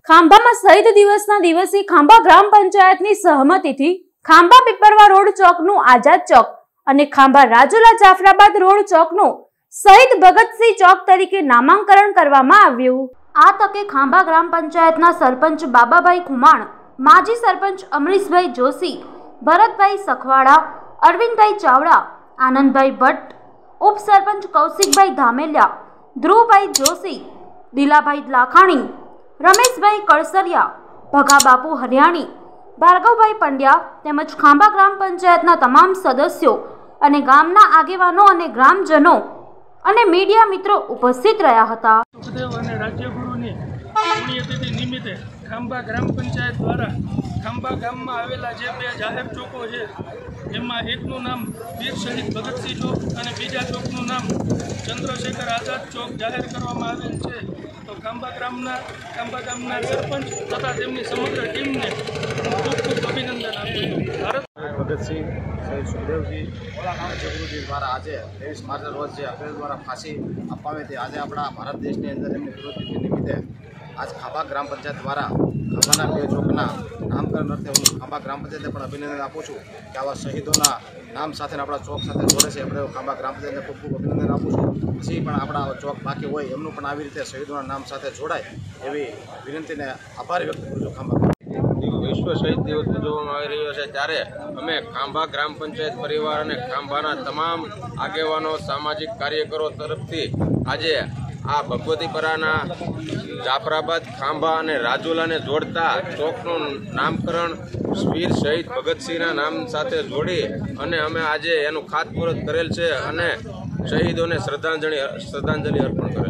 ખાંભામાં શહીદ દિવસના દિવસે ખાંભા ગ્રામ પંચાયતની સહમતિથી ખાંભા પીપરવા રોડ ચોકનું આઝાદ ચોક અને ખાંભા રાજુલા જાફરાબાદ રોડ ચોકનું શહીદ ભગતસિંહ ચોક તરીકે નામાંકરણ કરવામાં આવ્યું। આ તકે ખાંભા ગ્રામ પંચાયતના સરપંચ બાબાભાઈ ખુમાણ, માજી સરપંચ અમરીશભાઈ જોશી, ભરતભાઈ સખવાડા, અરવિંદભાઈ ચાવડા, આનંદભાઈ ભટ્ટ, ઉપસરપંચ કૌશિકભાઈ ધામેલિયા, ધ્રુવભાઈ જોશી, દિલાભાઈ લાખાણી, રમેશભાઈ કળસરિયા, ભગાબાપુ હરિયાણી, ભાર્ગવભાઈ પંડ્યા તેમજ ખાંભા ગ્રામ પંચાયતના તમામ સદસ્યો અને ગામના આગેવાનો અને ગ્રામજનો અને મીડિયા મિત્રો ઉપસ્થિત રહ્યા હતા। રાજ્યગુરુની પુણ્યતિથિ નિમિત્તે ખાંભા ગ્રામ પંચાયત દ્વારા ખાંભા ગામમાં આવેલા જે બે જાહેર ચોકો છે એમાં એકનું નામ વીર શહીદ ભગતસિંહ ચોક અને બીજા ચોકનું નામ ચંદ્રશેખર આઝાદ ચોક જાહેર કરવામાં આવેલ છે। તો ખાંભા ગામના સરપંચ તથા તેમની સમગ્ર ટીમને ખૂબ ખૂબ અભિનંદન આપું છું। ભગતસિંહ શહીદ સુખદેવજી રાજ્યગુરુજી દ્વારા આજે 23 માર્ચના રોજ જે અપીલ દ્વારા ફાંસી આપવામાં આવી, આજે આપણા ભારત દેશની અંદર એમની પુણ્યતિથિ નિમિત્તે આજ ખાંભા ગ્રામ પંચાયત દ્વારા ખાંભાના બે ચોકના નામકરણ અર્થે હું ખાંભા ગ્રામ પંચાયતને પણ અભિનંદન આપું છું કે આવા શહીદોના નામ સાથે આપણા ચોક સાથે જોડે છે। આપણે ખાંભા ગ્રામ પંચાયતને ખૂબ ખૂબ અભિનંદન આપું છું। પછી પણ આપણા ચોક બાકી હોય એમનું પણ આવી રીતે શહીદોના નામ સાથે જોડાય એવી વિનંતીને આભાર વ્યક્ત કરું છું। ખાંભા વિશ્વ શહીદ દિવસ ઉજવવામાં આવી રહ્યો છે ત્યારે અમે ખાંભા ગ્રામ પંચાયત પરિવાર અને ખાંભાના તમામ આગેવાનો, સામાજિક કાર્યકરો તરફથી આજે આ ભગવતીપરાના જાફરાબાદ, ખાંભા અને રાજુલાને જોડતા ચોકનું નામકરણ વીર શહીદ ભગતસિંહના નામ સાથે જોડી અને અમે આજે એનું ખાતમુહૂર્ત કરેલ છે અને શહીદોને શ્રદ્ધાંજલિ અર્પણ કરેલ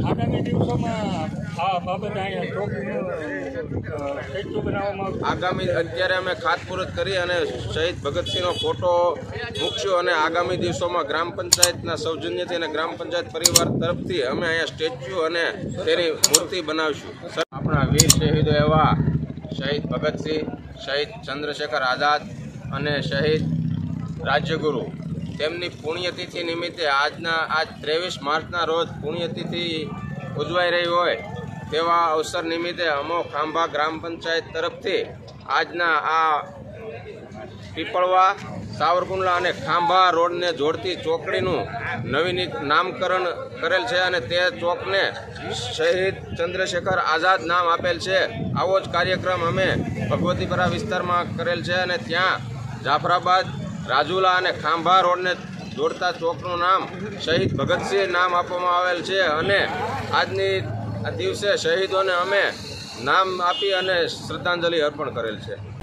છે। આગામી અત્યારે અમે ખાતમુહૂર્ત કરી અને શહીદ ભગતસિંહનો ફોટો મૂકશું અને આગામી દિવસોમાં ગ્રામ પંચાયતના સૌજન્યથી અને ગ્રામ પંચાયત પરિવાર તરફથી અમે અહીંયા સ્ટેચ્યુ અને તેની મૂર્તિ બનાવીશું। આપણા વીર શહીદો એવા શહીદ ભગતસિંહ, શહીદ ચંદ્રશેખર આઝાદ અને શહીદ રાજ્યગુરુ તેમની પુણ્યતિથિ નિમિત્તે આજ 23 માર્ચના રોજ પુણ્યતિથિ ઉજવાઈ રહી હોય તેવા અવસર નિમિત્તે અમો ખાંભા ગ્રામ પંચાયત તરફથી આજના આ પીપળવા, સાવરકુંડલા અને ખાંભા રોડને જોડતી ચોકડીનું નવીન નામકરણ કરેલ છે અને તે ચોકને શહીદ ચંદ્રશેખર આઝાદ નામ આપેલ છે। આવો જ કાર્યક્રમ અમે ભગવતીપરા વિસ્તારમાં કરેલ છે અને ત્યાં જાફરાબાદ, રાજુલા અને ખાંભા રોડને જોડતા ચોકનું નામ શહીદ ભગતસિંહ નામ આપવામાં આવેલ છે અને આજની દિવસે શહીદોને અમે નામ આપી અને શ્રદ્ધાંજલિ અર્પણ કરેલ છે।